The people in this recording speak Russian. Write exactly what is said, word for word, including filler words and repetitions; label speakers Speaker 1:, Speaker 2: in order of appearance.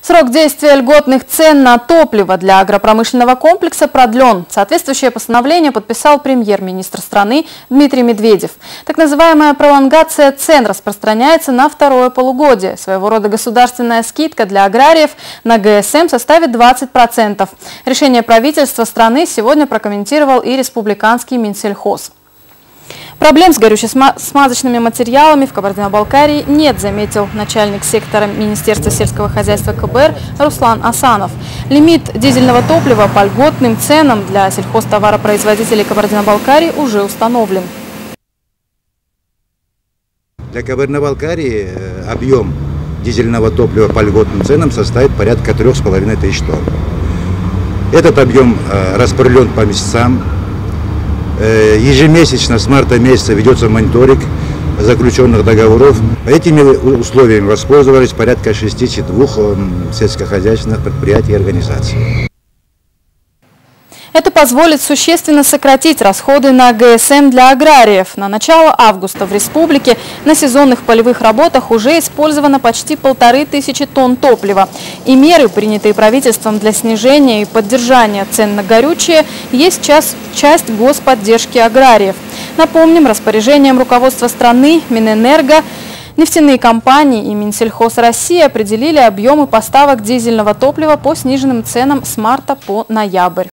Speaker 1: Срок действия льготных цен на топливо для агропромышленного комплекса продлен. Соответствующее постановление подписал премьер-министр страны Дмитрий Медведев. Так называемая пролонгация цен распространяется на второе полугодие. Своего рода государственная скидка для аграриев на гэ эс эм составит двадцать процентов. Решение правительства страны сегодня прокомментировал и республиканский Минсельхоз. Проблем с горюче-смазочными материалами в Кабардино-Балкарии нет, заметил начальник сектора Министерства сельского хозяйства ка бэ эр Руслан Асанов. Лимит дизельного топлива по льготным ценам для сельхозтоваропроизводителей Кабардино-Балкарии уже установлен.
Speaker 2: Для Кабардино-Балкарии объем дизельного топлива по льготным ценам составит порядка трех с половиной тысяч тонн. Этот объем распределен по месяцам. Ежемесячно с марта месяца ведется мониторинг заключенных договоров. Этими условиями воспользовались порядка шестидесяти двух сельскохозяйственных предприятий и организаций.
Speaker 1: Это позволит существенно сократить расходы на гэ эс эм для аграриев. На начало августа в республике на сезонных полевых работах уже использовано почти полторы тысячи тонн топлива. И меры, принятые правительством для снижения и поддержания цен на горючее, есть часть, часть господдержки аграриев. Напомним, распоряжением руководства страны Минэнерго нефтяные компании и Минсельхоз России определили объемы поставок дизельного топлива по сниженным ценам с марта по ноябрь.